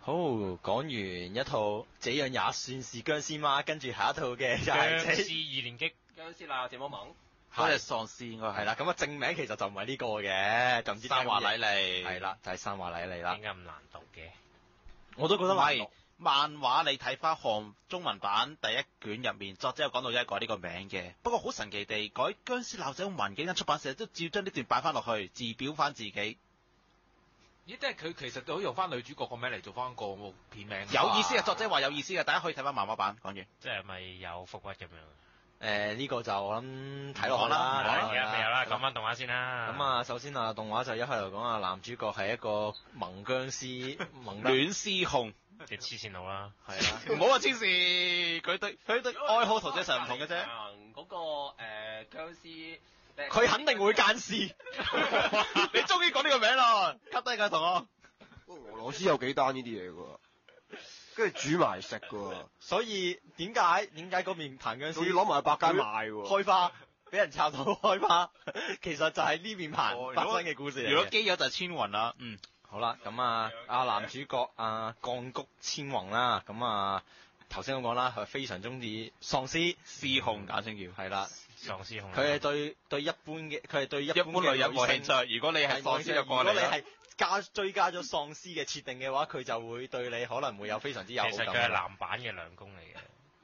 好，講完一套這樣也算是僵屍嗎？跟住下一套嘅就僵係屍二連擊， 僵屍啦，這麼萌。 嗰隻喪屍應該係啦，咁啊正名其實就唔係呢個嘅，就唔知三華禮禮利係啦，就係三華禮利啦點。解咁難讀嘅？ 我都覺得唔係漫畫，你睇翻韓中文版第一卷入面，作者有講到一改呢個名嘅。不過好神奇地改僵屍鬧仔環境間出版社都照將呢段擺翻落去，自表翻自己。 咦，即係佢其實都用翻女主角個名嚟做翻個片名。 有意思嘅，作者話有意思嘅，大家可以睇翻漫畫版。講完。 即係咪有伏筆咁樣？ 呢個就我諗睇落去啦， 唔講啦而家未有啦，講翻動畫先啦。 咁啊，首先啊，動畫就一開頭講啊，男主角係一個萌僵屍，萌得戀屍控， 即係黐線佬啦。 係啦。 唔好話黐線，佢對愛好同正常唔同嘅啫。 嗰個僵屍， 佢肯定會奸屍。 你終於講呢個名啦，cut 低㗎同學。 俄羅斯有幾單呢啲嘢㗎喎，跟住煮埋食㗎喎， 所以點解嗰邊彈僵仲要屍攞埋去百佳賣喎。 開花，俾人插到開花，其實就係呢邊棚發生嘅故事嚟嘅。 如果基友就係千雲啦， 好啦，咁啊，男主角鋼谷千宏啦，咁啊頭先咁講啦，佢非常中意喪屍屍控簡稱叫。 係啦， 喪屍控。 佢係對一般嘅，佢係對一般一般女人冇興趣。 趣，如果你係喪屍就過嚟啦。 如果你係追加咗喪屍嘅設定嘅話，佢就會對你可能會有非常之有好感。 其實佢係男版嘅梁公嚟嘅。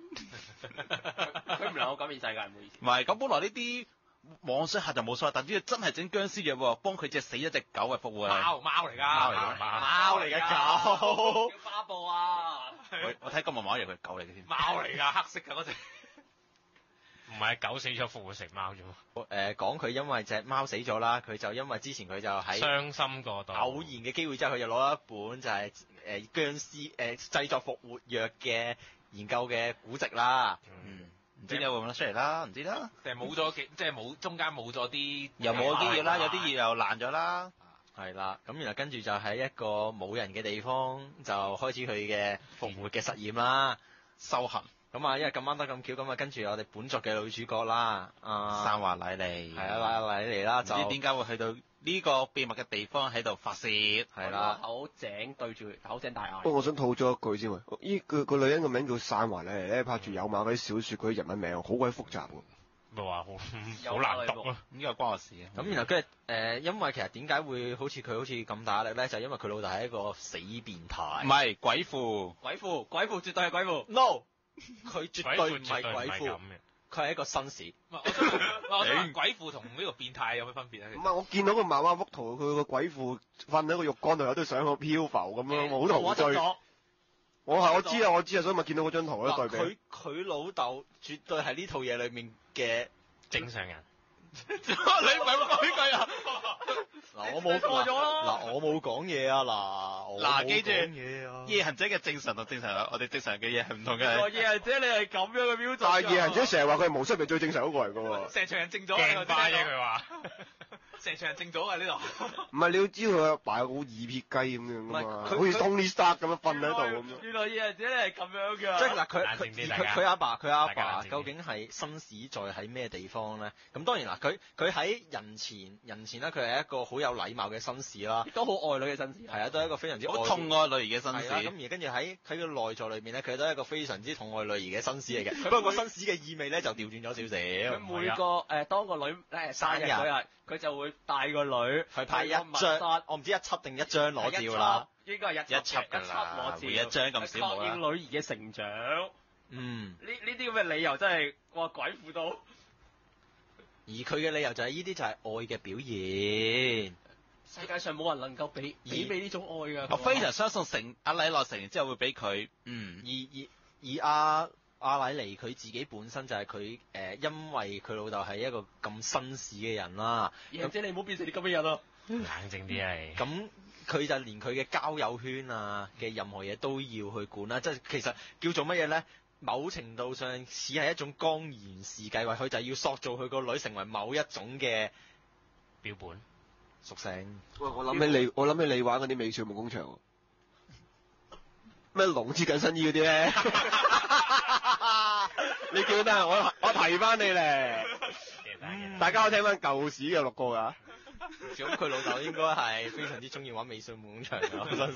佢唔能夠改變世界，唔好意思。 唔係，咁本來呢啲網上客就冇所謂，但呢個真係整僵屍藥喎，幫佢隻死咗隻狗嘅復活。 貓嚟㗎， 貓嚟㗎貓嚟嘅狗。 叫巴布啊！ 我睇個漫畫以為佢係狗嚟嘅添。 貓嚟㗎，黑色㗎嗰隻。 唔係狗死咗復活成貓啫嘛。 講佢因為隻貓死咗啦，佢就因為之前佢就喺傷心過度。 偶然嘅機會之後，佢就攞一本就係僵屍製作復活藥嘅研究嘅古籍啦。 唔知你會唔會出嚟啦？唔知啦。 定係冇咗幾，即係冇中間冇咗啲， 又冇啲嘢啦，有啲嘢又爛咗啦。 係啦，咁然後跟住就喺一個冇人嘅地方就開始佢嘅復活嘅實驗啦， 修行。 咁啊，因為咁啱得咁巧，咁啊跟住我哋本作嘅女主角啦， 三華禮利。 係啊，禮利啦，就唔知點解會去到呢個秘密嘅地方喺度發泄。 係啦， 口井對住口井大嗌。 不過我想吐咗一句先喎，依個女人個名叫散華禮利咧，拍住有馬嗰啲小説嗰啲日文名，好鬼複雜喎。 咪話好難讀咯。 呢個關我事嘅。 咁然後跟住因為其實點解會好似佢好似咁大壓力咧？就係因為佢老豆係一個死變態。 唔係鬼父。 鬼父絕對係鬼父。 No，佢絕對唔係鬼父， 咁嘅。 佢係一個紳士。 我想問鬼父同呢個變態有咩分別咧？ 唔係，我見到個漫畫幅圖，佢個鬼父瞓喺個浴缸度，有對相好漂浮咁樣，我好陶醉。我知啊，所以咪見到嗰張圖咯，對比。 佢老豆絕對係呢套嘢裏面嘅正常人。 你唔係講呢句啊？ 嗱，我冇錯咗啦。 嗱，我冇講嘢啊！嗱， 記住嘢啊！ 夜行者嘅正常同正常人，我哋正常人嘅嘢係唔同嘅。 夜行者你係咁樣嘅標準。 但係夜行者成日話佢係無失係最正常嗰個嚟㗎喎。 成場人正咗， 鏡花啫佢話。 成場人正咗啊呢度。 唔係，你要知佢阿爸好二撇雞咁樣㗎嘛，好似 Tony Stark 咁樣瞓喺度咁樣。 原來夜行者你係咁樣㗎。 即係嗱， 冷靜啲大家佢阿爸大家冷靜啲究竟係紳士在喺咩地方咧？咁當然啦，佢喺人前咧，佢係一個好有禮貌嘅紳士啦， 都好愛女嘅紳士。 係啊，都係一個非常之好痛愛女兒嘅紳士。 咁而跟住喺佢嘅內在裏面咧，佢都係一個非常之痛愛女兒嘅紳士嚟嘅。不過個紳士嘅意味咧就調轉咗少少。 佢每個當個女生日嗰日，佢就會帶個女去拍一張，我唔知一輯定一張裸照啦。 應該係一輯㗎啦，每一張咁少冇啦。 確認女兒嘅成長。 呢啲咁嘅理由真係哇鬼父到。 而佢嘅理由就係呢啲就係愛嘅表現。 世界上冇人能夠比呢種愛㗎。 我非常相信阿禮樂成完之後會俾佢。 而阿禮尼佢自己本身就係佢因為佢老豆係一個咁紳士嘅人啦。 咁即係你唔好變成啲咁嘅人咯。 冷靜啲係。 咁佢就連佢嘅交友圈啊嘅任何嘢都要去管啦。即係其實叫做乜嘢咧？某程度上似係一種光源氏計劃，佢就係要塑造佢個女成為某一種嘅標本屬性。 喂，我諗起你玩嗰啲美少夢工場，咩龍之緊身衣嗰啲咧？你記得我提翻你咧，大家可以聽翻舊史嘅錄過㗎。 咁佢老豆應該係非常之中意玩美少夢工場嘅，我相信。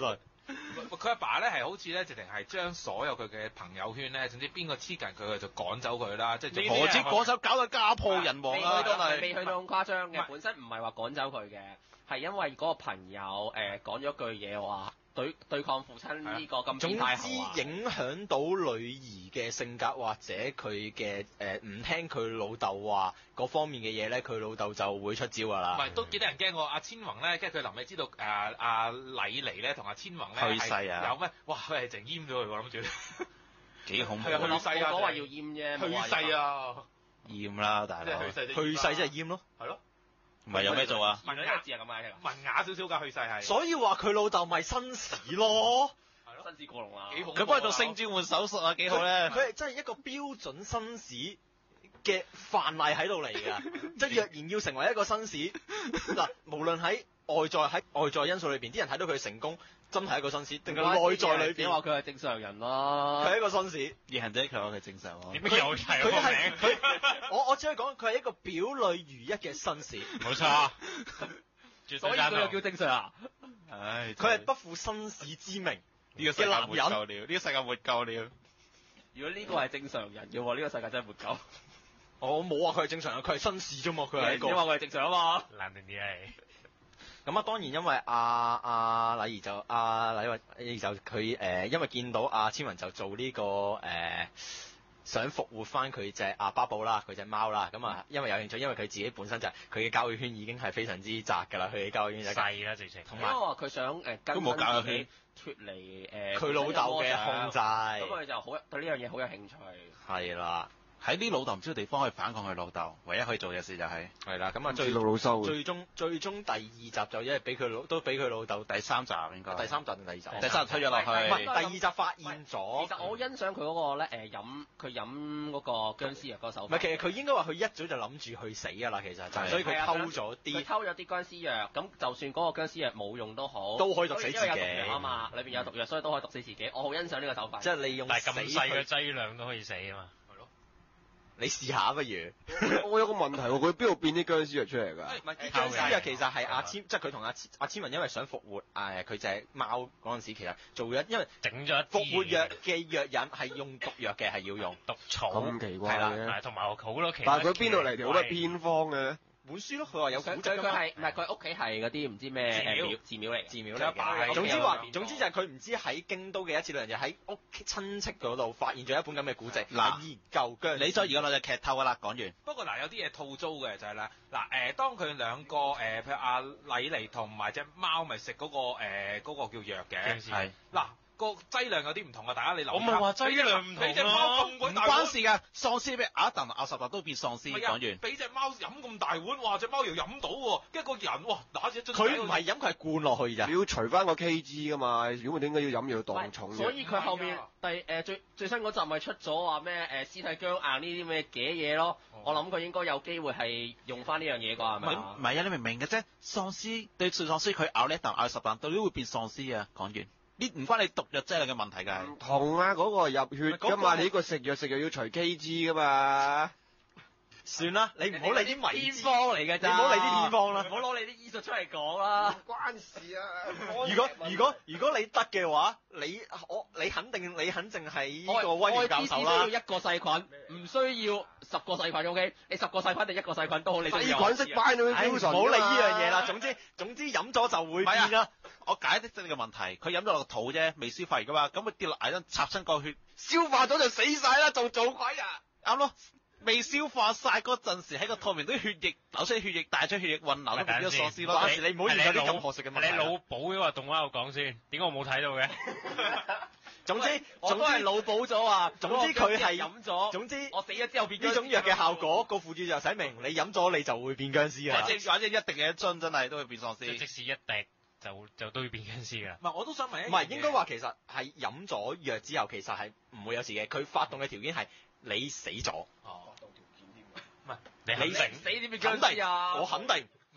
佢阿爸咧係好似咧，直情係將所有佢嘅朋友圈咧，總之邊個黐近佢就趕走佢啦，即係何止趕走，搞到家破人亡啊！真係未去到咁誇張嘅， 唔係本身唔係話趕走佢嘅，係因為嗰個朋友講咗句嘢話對抗父親呢個咁總變態之行為。 影響到女兒嘅性格或者佢嘅唔聽佢老豆話嗰方面嘅嘢咧，佢老豆就會出招㗎唔啦。 係都幾得人驚喎！阿千宏咧，跟住佢臨尾知道阿禮尼咧同阿千宏咧去世啊有咩？哇！佢係淨閹咗佢喎，諗住幾恐怖係啊我去世啊講話要閹啫， 去冇話世啊！ 厭啦，大佬即係。去世就去世即係閹咯。 係咯， 唔係有咩做啊？ 原來呢個字係咁解嘅， 文雅少少㗎，去世係。 所以話佢老豆咪紳士咯。 係咯， 紳士過龍啦。 幾恐怖啊佢幫佢做性轉換手術啊，幾好咧。 佢係真係一個標準紳士嘅範例喺度嚟㗎，即係若然要成為一個紳士，嗱，無論喺外在因素裏邊，啲人睇到佢成功，真係一個紳士，定係內在裏邊你話佢係正常人啦。 佢係一個紳士。 而行者佢話佢正常喎。 點解又係佢個係名？ 佢，我只可以講佢係一個表裏如一嘅紳士， 冇錯，絕所以佢對贊同。 又叫正常啊？ 唉， 佢係不負紳士之名呢個世界沒救了，呢個世界沒救了。 如果呢個係正常人嘅話，呢個世界真係沒救。 我冇話佢係正常人，佢係紳士啫嘛，佢係一個你。話佢係正常啊嘛？ 難定啲係。 咁啊，當然因為阿禮儀就阿禮儀就佢因為見到阿千雲就做呢、個想復活翻佢隻阿巴布啦，佢隻貓啦，咁啊因為有興趣，因為佢自己本身就係佢嘅交友圈已經係非常之窄㗎啦，佢嘅交友圈就係細啦，直情。 同埋因為話佢想跟都冇教育自己脱離佢老豆嘅控制， 咁佢就好對呢樣嘢好有興趣。 係啦， 喺啲老豆唔知道地方可以反抗佢老豆，唯一可以做嘅事就係係啦，咁啊最老收嘅。 最終第二集就因為俾佢老豆第三集應該。 第三集定第二集？ 第三集推咗落唔去。 係第二集發現其咗。 實我好欣賞佢嗰個咧佢飲嗰個僵屍藥嗰個手法。 唔係，其實佢應該話佢一早就諗住去死㗎啦，其實就係所以佢偷咗佢啲， 偷咗啲僵屍藥，咁就算嗰個僵屍藥冇用都好， 都可以毒死自己因為有毒藥啊嘛，裏邊有毒藥，所以都可以毒死自己。我好欣賞呢個手法。 即係利用但係咁死細嘅去。 劑量都可以死啊嘛。 你試下不如？ 我有個問題喎，佢邊度變啲僵屍藥出嚟㗎？ 唔係啲僵屍藥其實係阿千，即係佢同阿千文因為想復活佢隻貓嗰陣時，其實做咗，因為整咗一復活藥啲嘅藥引係用毒藥嘅，係要用毒草， 咁奇怪嘅。 係同埋好多其他。 但係佢邊度嚟條好多偏方嘅咧？ 本書咯，佢話有古佢蹟㗎嘛係唔係佢屋企係嗰啲唔知咩寺廟嚟嘅？ 寺廟佢阿爸係嚟嘅。總之有話變， 總之就係佢唔知喺京都嘅一次旅行，就喺屋企親戚嗰度發現咗一本咁嘅古籍， 嗱研究僵屍。 你再而家攞隻劇透㗎啦，講完。 不過嗱，有啲嘢套租嘅就係咧，嗱當佢兩個譬如阿禮尼同埋只貓咪食嗰個叫藥嘅， 係嗱個劑量有啲唔同啊！大家你留意下。 我咪話劑量唔同咯俾隻貓咁唔鬼大碗關事㗎，喪屍俾咬一啖咬十啖都變喪屍。 唔係啊講完。 俾隻貓飲咁大碗，哇！隻貓又飲到喎，跟住個人哇打住一樽佢唔係飲，佢係灌落去咋你。要除翻個 Kg 㗎嘛，如果唔係點解要飲要當重嘅？ 所以佢後面最新嗰集咪出咗話咩屍體僵硬呢啲咩嘅嘢咯？我諗佢應該有機會係用翻呢樣嘢啩，係咪啊唔？係啊，你明唔明嘅啫？喪屍對喪屍佢咬呢一啖咬十啖，到底會變喪屍啊！講完，呢唔關你毒藥劑量嘅問題㗎。 唔同啊，嗰個係入血㗎嘛，你呢個食藥要除 Kg 㗎嘛。 算啦，你唔好理啲迷思。 偏方嚟嘅咋， 你唔好理啲偏方啦唔好攞你啲醫術出嚟講啦。 關事啊！ 如果你得嘅話，你肯定係呢個威廉教授愛滋啦需。要一個細菌，唔需要10個細菌。OK，你10個細菌定1個細菌都好，你都細要菌識班到唉唔好理呢樣嘢啦。總之飲咗就會唔係啊變啦。 我解釋咗你個問題，佢飲咗落個肚啫，未消化完㗎嘛，咁佢跌落牙根插親個血， 消化咗就死晒啦，仲做鬼啊！ 啱咯。未消化晒嗰陣時，喺個肚面啲血液流出血液，帶出血液混流，都變咗喪屍咯。 關事你唔好研究啲咁學術嘅問題係你腦補嘅話，動畫度講先，點解我冇睇到嘅？ 總之我都係腦補咗啊。 總之佢係飲咗， 總之我死咗之後變呢種藥嘅效果，個附注就寫明，你飲咗你就會變僵屍啊！ 或者一滴嘅一樽真係都會變喪屍。 即使一滴就都要變僵屍㗎。 唔係，我都想問一樣嘢唔係應該話其實係飲咗藥之後，其實係唔會有事嘅。佢發動嘅條件係你死咗。 哦， 你肯定死點變僵屍啊？ 我肯定。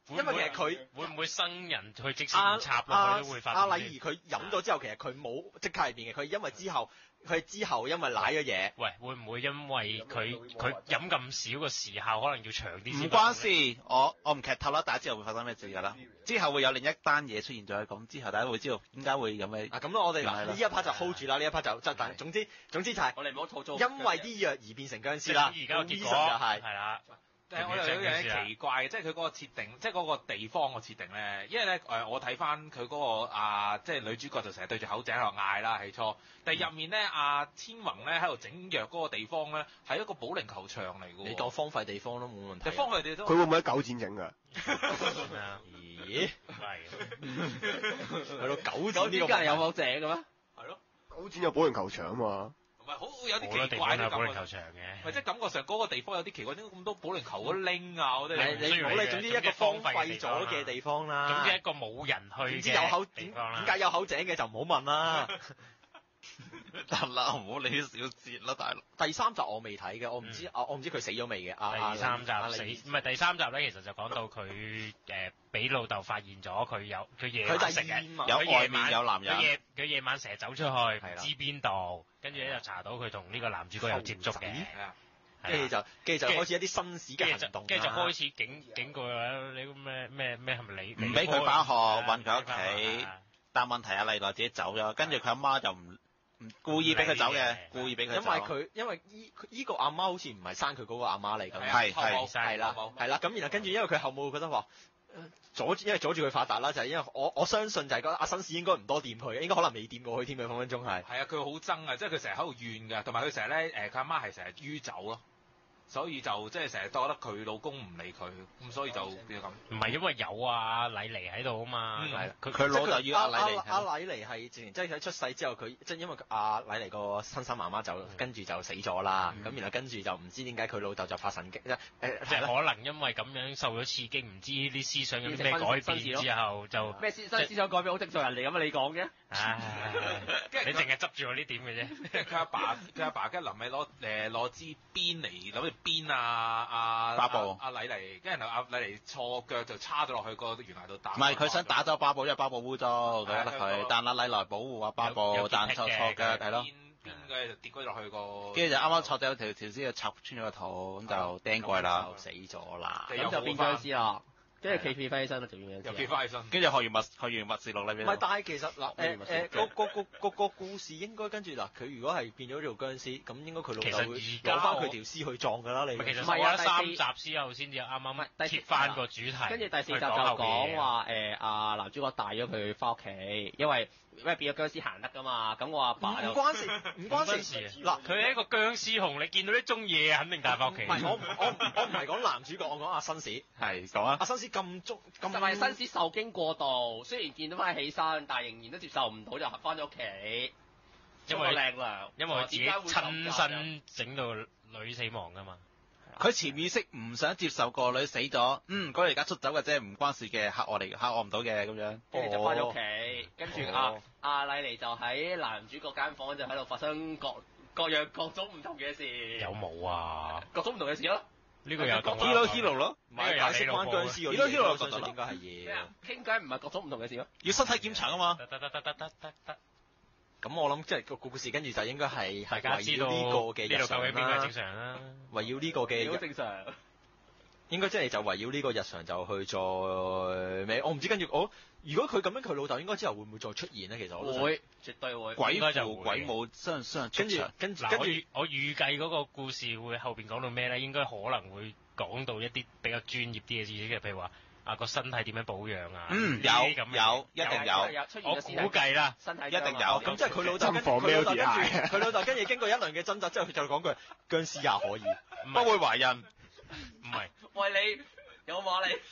因為其實佢會唔會生人去即時唔插落去都會發阿生禮兒佢飲咗之後，其實佢冇即刻入邊嘅，佢因為之後因為舐咗嘢。 喂，會唔會因為佢飲咁少個時效可能要長啲先？ 唔關事，我唔劇透啦，大家知道會發生咩事㗎啦。之後會有另一單嘢出現咗，咁之後大家會知道點解會咁嘅。 啊，咁我哋嗱呢一 part 就 hold 住啦，呢一 part 就但總之就係我哋唔好吐槽。 因為啲藥而變成僵屍啦。 而家個結果就係係啦。 但係我又有樣嘢奇怪嘅，即係佢嗰個設定，即係嗰個地方個設定咧。因為咧我睇翻佢嗰個即係女主角就成日對住口井喺度嗌啦，起初。但係入面咧，阿千宏咧喺度整藥嗰個地方咧，係一個保齡球場嚟嘅喎。 你當荒廢地方都冇問題。 荒廢地方。 佢會唔會喺九展整㗎？ 咦？ 係。 去到九展呢個間有冇正嘅咩？ 係咯。 九展有保齡球場啊嘛。 唔係好有啲奇怪嘅感覺。 保齡球場嘅。 或者感覺上嗰個地方有啲奇怪，點解咁多保齡球嗰拎啊？嗰啲你唔好理，總之一個荒廢咗嘅地方啦。 總之一個冇人去嘅總之有口點解有口井嘅就唔好問啦。 得啦，唔好理啲小節啦，大佬。 第三集我未睇嘅，我唔知佢死咗未嘅。 第三集死，唔係第三集咧，其實就講到佢俾老豆發現咗佢夜晚食嘅， 有外面有男人。 佢夜晚成日走出去，唔知邊度，跟住咧就查到佢同呢個男主角有接觸嘅。 跟住就開始一啲紳士嘅行動， 跟住就開始警告你咩係咪你唔俾佢返學，韞佢屋企。但問題阿麗娜自己走咗，跟住佢阿媽就唔故意俾佢走嘅，故意俾佢走。 因為依個阿媽好似唔係生佢嗰個阿媽嚟㗎。 係啦。然後跟住因為佢後母覺得話阻住佢發達啦，就係因為我相信就係覺得阿紳士應該唔多掂佢，應該可能未掂過佢添嘅分分鐘係。係啊，佢好憎啊，即係佢成日喺度怨㗎，同埋佢成日咧佢阿媽係成日酗酒咯。所以就即係成日都覺得佢老公唔理佢，咁所以就變咗咁。 唔係因為有阿禮妮喺度啊嘛， 佢老豆要阿禮妮。 阿禮妮係自然即係喺出世之後，佢即係因為阿禮妮個親生媽媽就跟住就死咗啦，咁然後跟住就唔知點解佢老豆就發神經， 係可能因為咁樣受咗刺激，唔知啲思想有啲咩改變之後就咩思想改變好正常人嚟咁啊！你講嘅。 你淨係執住我呢點嘅啫。 佢阿爸跟住臨尾攞支鞭嚟諗住鞭巴布阿禮妮，跟住然後阿禮妮錯腳就叉咗落去個懸崖度打。 唔係佢想打走巴布，因為巴布污糟，佢覺得佢，但阿禮妮保護阿巴布，但錯腳係咯。 鞭嘅就跌咗落去個。 跟住就啱啱錯咗條絲就插穿咗個肚，咁就釘過啦， 死咗啦， 咁就變僵屍啦。跟住企飛翻起身啦，仲要又企翻起身， 跟住學完密事落裏邊。 唔係，但係其實嗱個故事應該跟住嗱，佢如果係變咗做僵屍，咁應該佢老豆會攞翻佢條屍去撞㗎啦。你其實我覺得3集之後先至啱啱貼翻個主題。 跟住第4集就講話阿男主角帶咗佢翻屋企，因為變咗僵屍行得㗎嘛。咁我阿爸唔關事。嗱， 佢係一個僵屍熊，你見到啲中嘢肯定帶翻屋企。 唔係我唔係講男主角，我講阿紳士。 係講啊。 阿紳士咁就係紳士受驚過度，雖然見到翻起身，但係仍然都接受唔到，就翻咗屋企。 因為靚娘， 因為佢自己親身整到女死亡㗎嘛。 佢潛意識唔想接受個女死咗，嗰個而家出走嘅啫，唔關事嘅，嚇我唔到嘅咁樣。 跟住就翻咗屋企，跟住阿麗妮就喺男主角間房就喺度發生各樣各種唔同嘅事。 有冇啊？ 各種唔同嘅事咯。 呢個有講 Hero 咯， 唔係解釋翻僵屍嗰啲 Hero 我相信應該係嘢。 傾偈唔係各種唔同嘅事咯。 要身體檢查啊嘛。 得。 咁我諗即係個故事跟住就應該係大家知道呢個嘅日常邊個正常啦。 圍繞呢個嘅好正常。 應該即係就圍繞呢個日常就去再咩？我唔知跟住如果佢咁樣，佢老豆應該之後會唔會再出現咧？其實我會，絕對會。 鬼父鬼母相跟住我預計嗰個故事會後邊講到咩咧？應該可能會講到一啲比較專業啲嘅知識嘅，譬如話個身體點樣保養啊？ 有，一定有。 我估計啦， 身體一定有。 咁即係佢老豆跟住經過一輪嘅掙扎之後，佢就講句僵屍也可以， 不會懷孕。 唔係。 喂，你有話你？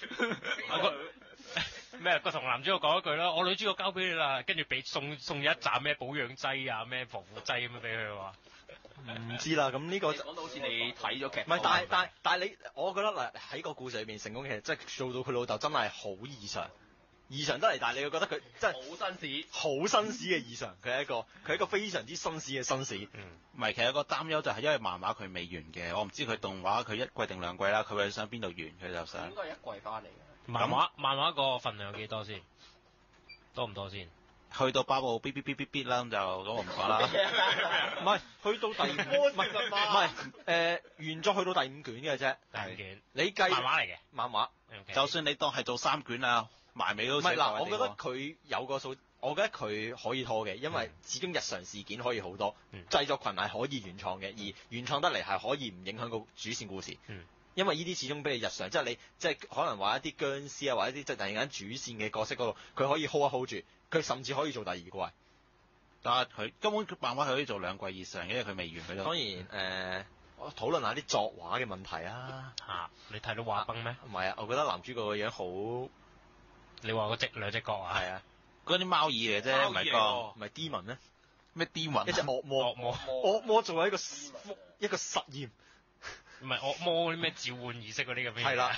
咩？個同男主角講一句啦，我女主角交俾你啦，跟住俾送一紮咩保養劑啊，咩防腐劑咁樣俾佢話。 唔知啦，咁呢個講到好似你睇咗劇。 唔係，但係我覺得嗱喺個故事裏面成功，其實即係做到佢老豆真係好異常得嚟，但係你會覺得佢真係好紳士嘅異常，佢係一個非常之紳士嘅紳士。 唔係，其實個擔憂就係因為漫畫佢未完嘅，我唔知佢動畫佢1季定2季啦，佢會想邊度完，佢就想。 應該係1季翻嚟嘅。 漫畫個份量有幾多先？多唔多先？ 去到巴布嗶嗶嗶嗶嗶啦，咁就咁我唔講啦。 唔係去到第唔係原作去到第5卷嘅啫。 第5卷。 你計漫畫嚟嘅。 漫畫。 就算你當係做3卷啊，埋尾都唔係嗱，我覺得佢有個數，我覺得佢可以拖嘅，因為始終日常事件可以好多，製作群係可以原創嘅，而原創得嚟係可以唔影響個主線故事。因為呢啲始終俾你日常，即係你即係可能話一啲僵屍啊，或者一啲即係突然間主線嘅角色嗰度，佢可以 hold 一 hold 住，佢甚至可以做第2季。 但係佢根本漫畫係可以做2季以上，因為佢未完佢都。 當然我討論下啲作畫嘅問題啊。 你睇到畫崩咩？ 唔係啊，我覺得男主角個樣好。 你話嗰兩隻角啊？ 係啊， 嗰啲貓耳嚟嘅啫，唔係唔係 Demon 咩？ 咩 Demon？ 一隻惡魔做為一個實驗。 唔係惡魔嗰啲咩召喚儀式嗰啲咁樣。 係啦。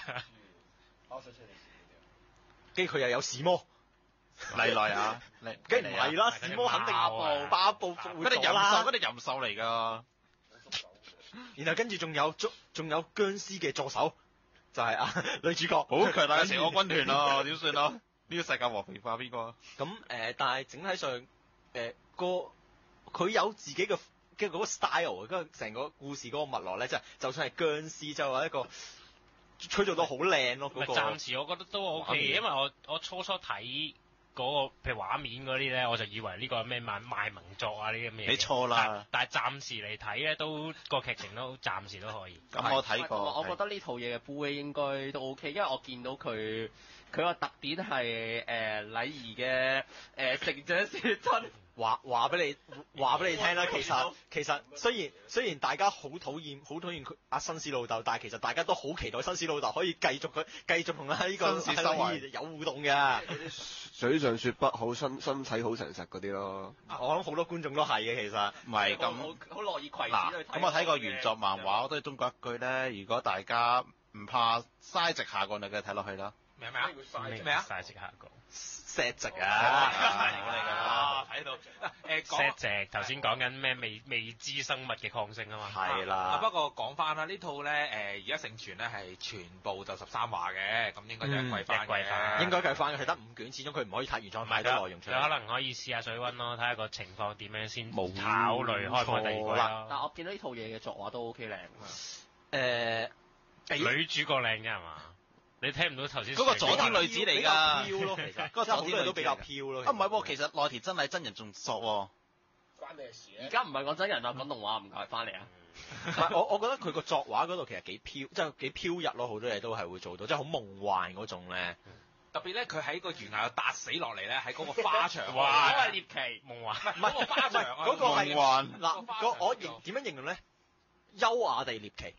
跟住佢又有屎魔。 嚟來啊！ 梗唔係啦，屎魔肯定巴布復活咗啦。 嗰啲淫獸嚟㗎。 然後跟住仲有僵屍嘅助手，就係女主角。 好強大嘅邪惡軍團咯，點算啊？呢個世界和平化邊個？ 咁但係整體上佢有自己嘅嗰個 style，跟住成個故事嗰個脈絡咧，即係就算係僵屍，就係一個吹造到好靚咯。嗰個暫時我覺得都 OK，因為我初睇嗰個譬如畫面嗰啲咧，我就以為呢個係咩賣萌作啊呢啲咁嘅嘢。 你錯啦！ 但係暫時嚟睇咧，都個劇情都暫時都可以。 咁我睇過， 我覺得呢套嘢嘅 Blu-ray 應該都 OK，因為我見到佢個特點係禮儀嘅成長寫真。 話俾你聽啦，其實雖然大家好討厭佢紳士老豆，但係其實大家都好期待紳士老豆可以繼續同呢個紳士修為有互動嘅。 水上說不好，身體好誠實嗰啲咯。 我諗好多觀眾都係嘅，其實唔係咁好樂意攜嗱。 子去睇。 咁我睇過原作漫畫，我都係中國一句咧，如果大家唔怕嘥值下個，你繼續睇落去啦。 咩啊？ 咩啊？嘥值下個。 石值啊！ 睇到石值頭先講緊咩未知生物嘅抗性啊嘛。 係啦。 不過講翻啦，呢套咧而家盛傳咧係全部就13話嘅，咁應該就一季翻嘅。 應該計翻嘅，係得5卷，始終佢唔可以睇原創太多內容出嚟。 可能可以試下水溫咯，睇下個情況點樣先考慮開唔開第2季咯。 但我見到呢套嘢嘅作畫都 OK 靚。 女主角靚嘅係嘛？你聽唔到頭先嗰個佐天女子嚟㗎， 飄咯，其實嗰個佐天女都比較飄咯。 唔係喎，其實內田真係真人仲索喎。 關咩事而家唔係講真人啊，講動畫唔該翻嚟啊。 唔係我覺得佢個作畫嗰度其實幾飄，即係幾飄逸咯，好多嘢都係會做到，即係好夢幻嗰種咧。 特別咧，佢喺個懸崖度笪死落嚟咧，喺嗰個花場。 哇！ 嗰個係獵奇夢幻。 唔係嗰個花場啊， 嗰個係夢幻嗱，我點樣形容咧？優雅地獵奇。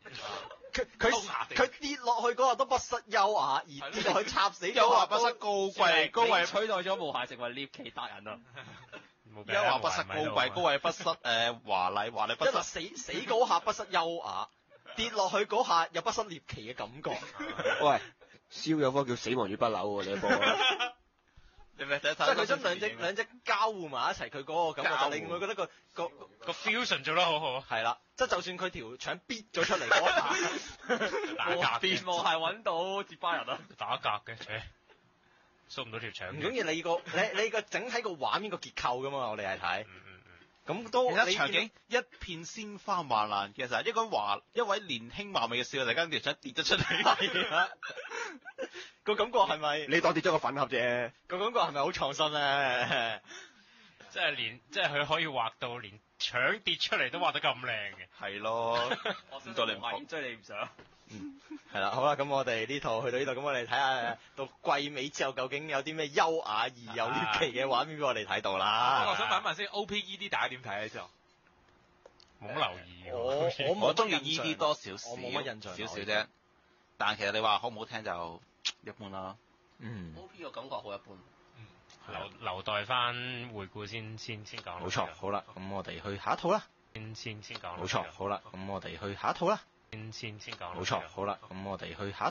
佢跌落去嗰下都不失優雅，而跌落去插死優雅不失高貴，高貴取代咗無限成為獵奇達人啊！ 優雅不失高貴，高貴不失華麗，華麗不失死嗰下不失優雅，跌落去嗰下又不失獵奇嘅感覺。 喂，燒有科叫死亡與不朽喎，呢一波。 你咪睇睇。 即係佢將兩隻交互埋一齊，佢嗰個感覺，但係你會覺得個 fusion 做得好好。 係啦，即係就算佢條腸逼咗出嚟嗰下， 打格電幕係揾到接班人啊！ 打格嘅，掃唔到條腸。 唔容易你個整體個畫面個結構噶嘛，我哋係睇。咁都其實場景一片鮮花燦爛，其實一位年輕貌美嘅少女，突然間條腸跌咗出嚟。 個感覺係咪？ 你當跌咗個粉盒啫。 個感覺係咪好創新咧？ 即係佢可以畫到連腸跌出嚟都畫得咁靚嘅。 係咯。 唔到你唔講，追你唔上。 係啦，好啦，咁我哋呢套去到呢度，咁我哋睇下到季尾之後究竟有啲咩優雅而又獵奇嘅畫面俾我哋睇到啦。 我想問一問先 ，OPED 大家點睇咧？之後冇乜留意。 我中意 ED 多少少， 我冇乜印象少少啫。但係其實你話好唔好聽就一般啦。 OP 個感覺好一般。 留待翻回顧先講。 冇錯，好啦，咁我哋去下一套啦。 先講。 冇錯，好啦，咁我哋去下一套啦。 先講。 冇錯，好啦，咁我哋去下。